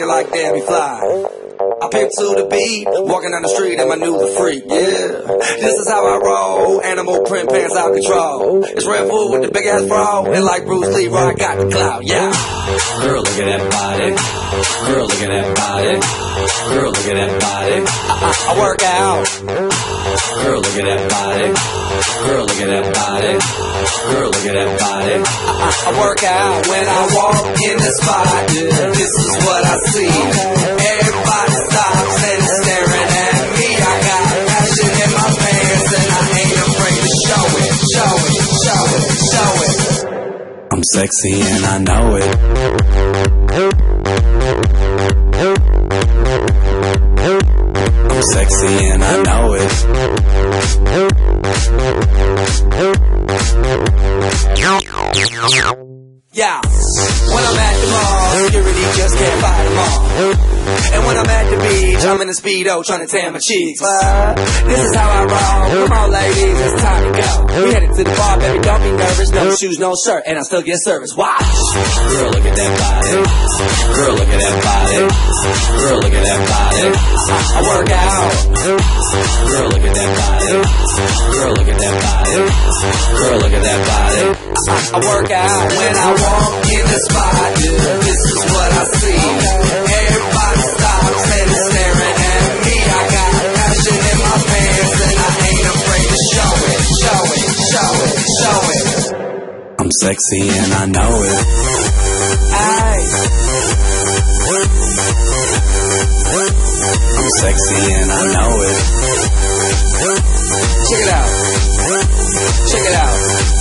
looking like Debbie Fly. I pimp to the beat, walking down the street and my new the freak, yeah. This is how I roll, animal print pants out control. It's Red Bull with the big ass bra, and like Bruce Lee, I got the clout, yeah. Girl, look at that body. Girl, look at that body. Girl, look at that body. I work out. Girl, look at that body. Girl, look at that body. Girl, look at that body. I work out when I walk in the spot. This is what I see. Everybody stops and is staring at me. I got passion in my pants and I ain't afraid to show it, show it, show it, show it. I'm sexy and I know it. I'm sexy and I know it. Yeah, when I'm at the mall, security just can't fight them all. And when I'm at the beach, I'm in a Speedo trying to tan my cheeks. But this is how I roll. Come on, ladies, it's time to go. We headed to the bar, baby, don't be nervous. No shoes, no shirt, and I still get service. Watch. Girl, look at that body. Girl, look at that body. Girl, look at that body. I work out. Girl, look at that body. Girl, look at that body. Girl, look at that body. I work out when I walk in the spot. This is what I see. Everybody stops and is staring at me. I got passion in my pants and I ain't afraid to show it, show it, show it, show it. I'm sexy and I know it. Aye. I'm sexy and I know it. Check it out. Check it out.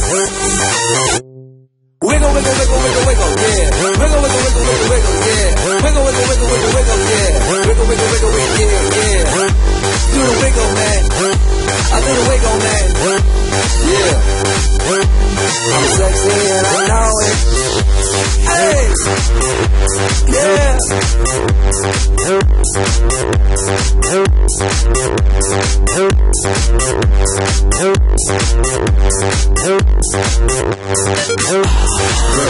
Wiggle, wiggle, wiggle, wiggle, wiggle, yeah. Wiggle, wiggle, wiggle, wiggle, wiggle, yeah. Wiggle, wiggle, wiggle, wiggle, wiggle, yeah. Wiggle, wiggle, wiggle, wiggle, yeah, yeah. Do the wiggle, man. I do the wiggle, man. Yeah. I'm sexy and I know it. Hey. Yeah. Girl,